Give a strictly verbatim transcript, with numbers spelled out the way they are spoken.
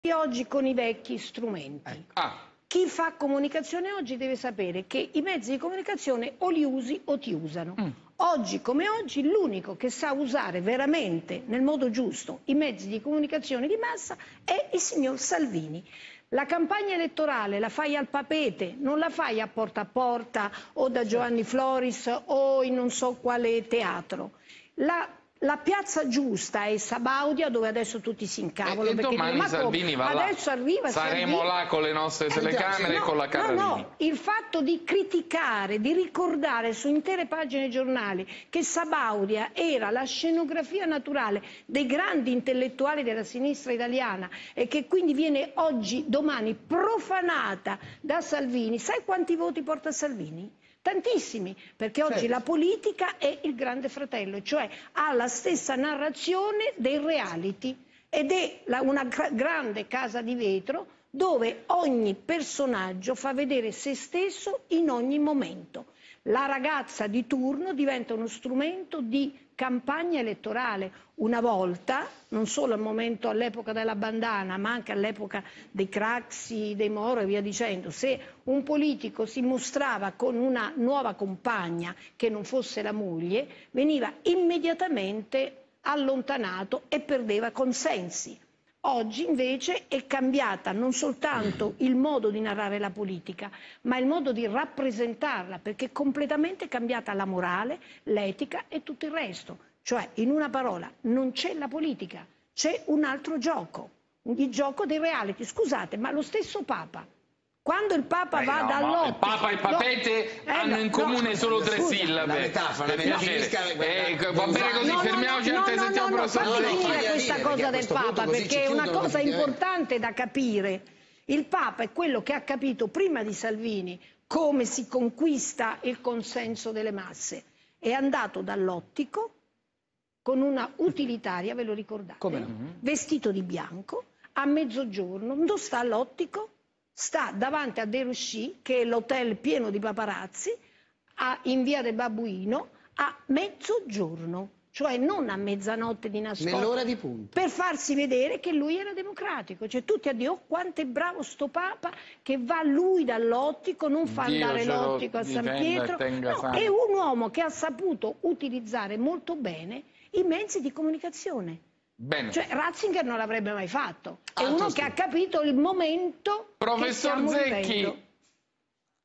oggi con i vecchi strumenti. Eh. Ah. Chi fa comunicazione oggi deve sapere che i mezzi di comunicazione o li usi o ti usano. Mm. Oggi come oggi l'unico che sa usare veramente nel modo giusto i mezzi di comunicazione di massa è il signor Salvini. La campagna elettorale la fai al papete, non la fai a porta a porta o da Giovanni Floris o in non so quale teatro. La La piazza giusta è Sabaudia, dove adesso tutti si incavolano. E, e domani dicono, Salvini va là. Adesso arriva Saremo Salvini. là con le nostre telecamere e no, con la Carabini. No, no, il fatto di criticare, di ricordare su intere pagine giornali che Sabaudia era la scenografia naturale dei grandi intellettuali della sinistra italiana e che quindi viene oggi, domani, profanata da Salvini. Sai quanti voti porta Salvini? Tantissimi, perché oggi certo. La politica è il grande fratello, cioè ha la stessa narrazione dei reality ed è la, una grande casa di vetro dove ogni personaggio fa vedere se stesso in ogni momento. La ragazza di turno diventa uno strumento di campagna elettorale. Una volta, non solo al momento all'epoca della bandana, ma anche all'epoca dei Craxi, dei Moro e via dicendo, se un politico si mostrava con una nuova compagna che non fosse la moglie, veniva immediatamente allontanato e perdeva consensi. Oggi invece è cambiata non soltanto il modo di narrare la politica, ma il modo di rappresentarla, perché è completamente cambiata la morale, l'etica e tutto il resto. Cioè, in una parola, non c'è la politica, c'è un altro gioco, il gioco dei reality. Scusate, ma lo stesso Papa, quando il Papa eh va no, dall'ottico... Il Papa e il Papete no, hanno eh, in comune no, solo tre scusa, sillabe. La metafora, per la piacere. Eh, guarda, va bene così, no, fermiamoci no, anche no, sentiamo no, no, professor fammi Zecchi. dire questa dire, cosa del Papa, perché è una cosa importante da capire. Il Papa è quello che ha capito prima di Salvini come si conquista il consenso delle masse. È andato dall'ottico con una utilitaria, ve lo ricordate? Come no? Vestito di bianco, a mezzogiorno, dove sta l'ottico? Sta davanti a Derusci, che è l'hotel pieno di paparazzi, a, in via del Babuino, a mezzogiorno, cioè non a mezzanotte di nascosto. Nell'ora di punta. Per farsi vedere che lui era democratico. Cioè tutti a dire, oh quanto è bravo sto Papa, che va lui dall'ottico, non fa Dio andare l'ottico a San Pietro. No, è un uomo che ha saputo utilizzare molto bene i mezzi di comunicazione. Bene. Cioè Ratzinger non l'avrebbe mai fatto. È Altro uno sì. che ha capito il momento Professor che stiamo Zecchi, vivendo.